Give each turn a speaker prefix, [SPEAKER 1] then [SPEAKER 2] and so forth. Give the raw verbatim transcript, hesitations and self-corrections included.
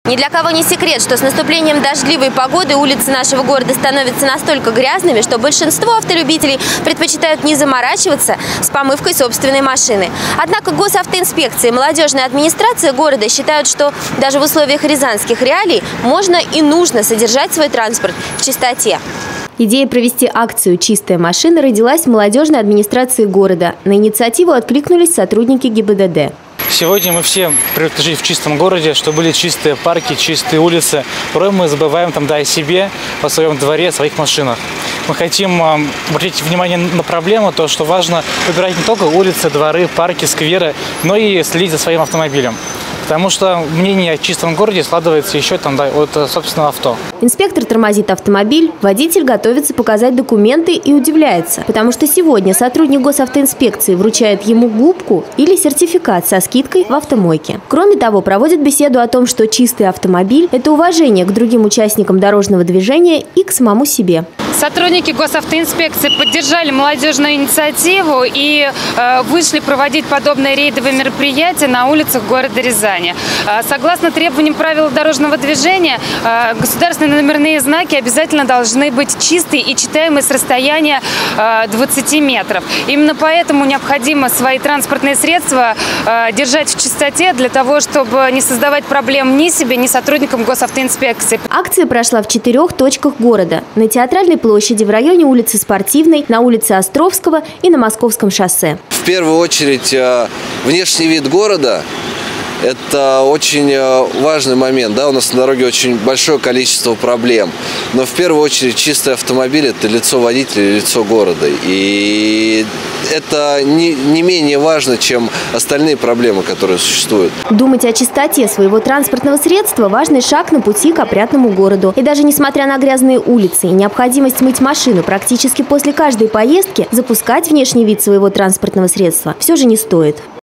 [SPEAKER 1] Ни для кого не секрет, что с наступлением дождливой погоды улицы нашего города становятся настолько грязными, что большинство автолюбителей предпочитают не заморачиваться с помывкой собственной машины. Однако госавтоинспекция и молодежная администрация города считают, что даже в условиях рязанских реалий можно и нужно содержать свой транспорт в чистоте. Идея провести акцию «Чистая машина» родилась в молодежной администрации города. На инициативу откликнулись сотрудники ГИБДД.
[SPEAKER 2] Сегодня мы все привыкли жить в чистом городе, что были чистые парки, чистые улицы. Порой мы забываем там, да, о себе, о своем дворе, о своих машинах. Мы хотим э, обратить внимание на проблему, то, что важно выбирать не только улицы, дворы, парки, скверы, но и следить за своим автомобилем. Потому что мнение о чистом городе складывается еще там, да, от собственного авто.
[SPEAKER 1] Инспектор тормозит автомобиль, водитель готовится показать документы и удивляется, потому что сегодня сотрудник госавтоинспекции вручает ему губку или сертификат со скидкой в автомойке. Кроме того, проводит беседу о том, что чистый автомобиль – это уважение к другим участникам дорожного движения и к самому себе.
[SPEAKER 3] Сотрудники госавтоинспекции поддержали молодежную инициативу и э, вышли проводить подобные рейдовые мероприятия на улицах города Рязани. Э, согласно требованиям правил дорожного движения, э, государственные номерные знаки обязательно должны быть чистые и читаемые с расстояния э, двадцати метров. Именно поэтому необходимо свои транспортные средства э, держать в чистоте для того, чтобы не создавать проблем ни себе, ни сотрудникам госавтоинспекции.
[SPEAKER 1] Акция прошла в четырех точках города. На Театральной площади, в районе улицы Спортивной, на улице Островского и на Московском шоссе.
[SPEAKER 4] В первую очередь внешний вид города – это очень важный момент. Да? У нас на дороге очень большое количество проблем. Но в первую очередь чистый автомобиль – это лицо водителя, лицо города. И это не, не менее важно, чем остальные проблемы, которые существуют.
[SPEAKER 1] Думать о чистоте своего транспортного средства – важный шаг на пути к опрятному городу. И даже несмотря на грязные улицы и необходимость мыть машину практически после каждой поездки, запускать внешний вид своего транспортного средства все же не стоит.